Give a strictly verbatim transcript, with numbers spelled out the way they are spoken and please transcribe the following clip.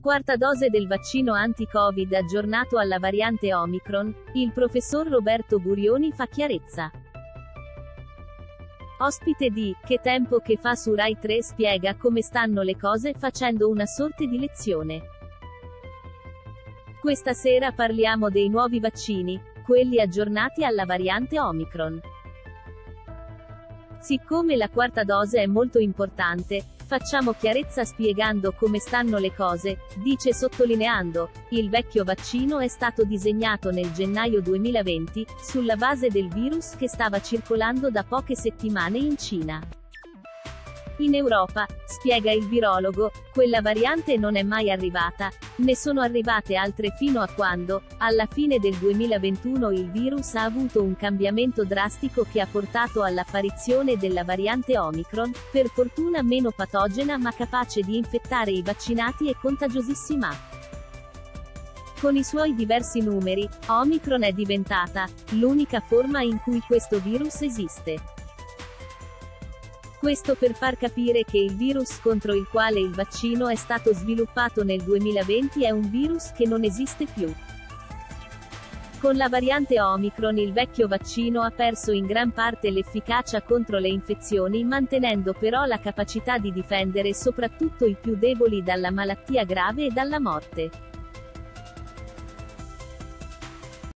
Quarta dose del vaccino anti-Covid aggiornato alla variante Omicron, il professor Roberto Burioni fa chiarezza. Ospite di Che tempo che fa su Rai tre spiega come stanno le cose facendo una sorta di lezione. Questa sera parliamo dei nuovi vaccini, quelli aggiornati alla variante Omicron. Siccome la quarta dose è molto importante, facciamo chiarezza spiegando come stanno le cose, dice sottolineando, il vecchio vaccino è stato disegnato nel gennaio duemilaventi, sulla base del virus che stava circolando da poche settimane in Cina. In Europa, spiega il virologo, quella variante non è mai arrivata, ne sono arrivate altre fino a quando, alla fine del duemilaventuno il virus ha avuto un cambiamento drastico che ha portato all'apparizione della variante Omicron, per fortuna meno patogena ma capace di infettare i vaccinati e contagiosissima. Con i suoi diversi numeri, Omicron è diventata l'unica forma in cui questo virus esiste. Questo per far capire che il virus contro il quale il vaccino è stato sviluppato nel duemilaventi è un virus che non esiste più. Con la variante Omicron il vecchio vaccino ha perso in gran parte l'efficacia contro le infezioni mantenendo però la capacità di difendere soprattutto i più deboli dalla malattia grave e dalla morte.